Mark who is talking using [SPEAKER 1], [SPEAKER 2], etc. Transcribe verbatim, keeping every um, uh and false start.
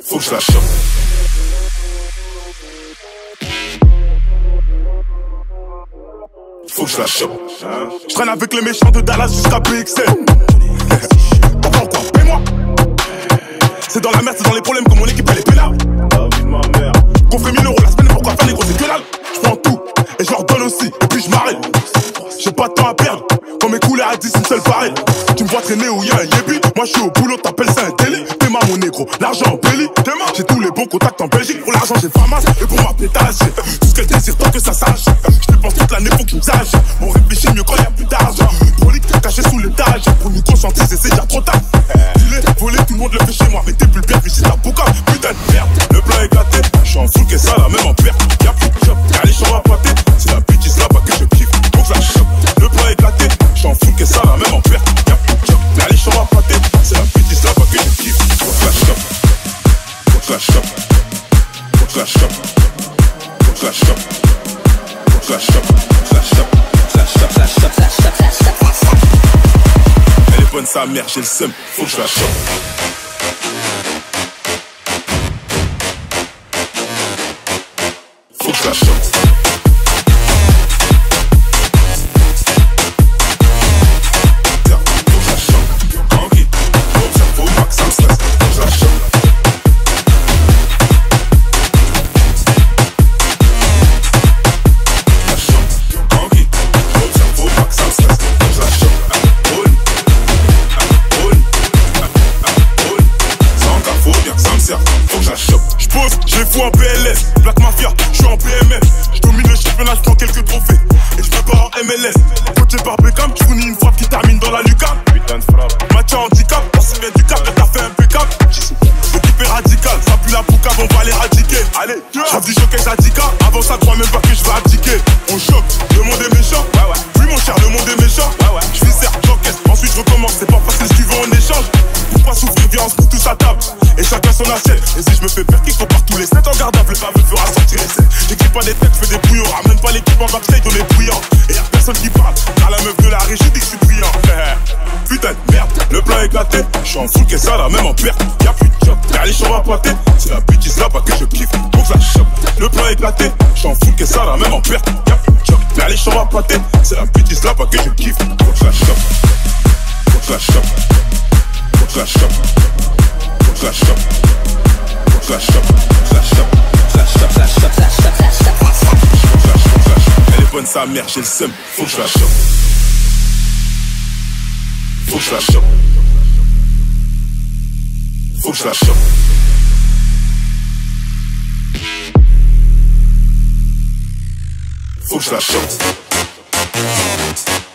[SPEAKER 1] faut que je la chope. Faut que je la chope. Je traîne avec les méchants de Dallas jusqu'à P X L. Pourquoi quoi? Paie-moi. C'est dans la merde, c'est dans les problèmes que mon équipe elle est pénale. Qu'on fait mille euros la semaine, pourquoi faire les gros, c'est que dalle. Je prends tout et je leur donne aussi, et puis je m'arrête. J'ai pas de temps à perdre, quand mes couleurs à dix, une seule pareille. Tu me vois traîner où y'a un yébi, moi je suis au boulot, t'appelles ça un délit. T'es ma mon négro, l'argent en belly. J'ai tous les bons contacts en Belgique, pour l'argent j'ai Famas, et pour ma pétage, j'ai tout ce qu'elle désire tant que ça sache. Je dépense toute l'année, faut qu'ils sachent. On réfléchit mieux quand y'a plus d'argent. Prolique caché sous l'étage, pour nous conscientiser, c'est déjà trop tard. Filer, voler, tout le monde le fait chez moi, mais t'es plus bien, mais c'est ta bouca. Putain de merde, le plan est gâté, j'suis en full, qu'est ça la même en perte. Y'a plus de job, y'a les chambres à pâter, c'est la bêtise là-bas que je kiffe, donc je la chope. Le plan est gâté, j'suis en full, qu'est ça la même en perte. Y'a plus de job, y'a les chambres à pâter, c'est la bêtise là-bas que je kiffe, donc je la chope. Donc je la chope. Donc je la chope. Donc je la chope. Donc je la chope. Je la chope. Je la chope. Je la chope. Je la chope. Je la chope. Elle est bonne sa mère, j'ai le seum, faut que je la chope. Faut que je la chope. J'ai fou en P L S, Black Mafia, j'suis en P M F. J'domine le championnat, j'prends quelques trophées et j'me pars en M L S. Coaché par Beckham, tu fournis une frappe qui termine dans la lucarne. Putain de frappe. Match à handicap, on s'y met du cap, t'as fait impeccable. L'équipe est radicale, ça pue la poucave, on va l'éradiquer. Allez, j'rappe du choquet radical, avant ça crois même pas que j'vais abdiquer. On choque, le monde est méchant. Ouais ouais. Oui mon cher, le monde est méchant. Ouais ouais. J'viscère, j'encaisse, ensuite j'recommence, c'est pas facile, si tu veux en échange. Pourquoi souffrir, viens on se fout tous à table. Et chacun son assiette. Et si je me fais faire kick, on part tous les sept en gardable. Le baveux fera sortir les sept. J'écris pas des têtes, fais des brouillons. Ramène pas l'équipe en backstage, on est bruyant. Et y'a personne qui parle, car la meuf de la régie dit que je suis brillant. Putain de merde, le plan est éclaté. J'suis en full, qu'est ça la même en perte. Y'a plus de job, y'a les chambres à pâter. C'est la bêtise là-bas que je kiffe, donc je la chope. Le plan est éclaté. J'suis en full, qu'est ça la même en perte. Y'a plus de job, y'a les chambres à pâter. C'est la bêtise là-bas que je kiffe, donc je la chope. Donc je la chope. Donc je la chope. Donc je la chope. Je la chope, je la chope, je la chope, je la chope, je la chope, je la chope, je la chope, je la chope. Elle est bonne sa mère, j'ai le seum, faut que je la chope. Faut que je la chope. Faut que je la chope. Faut que je la chope.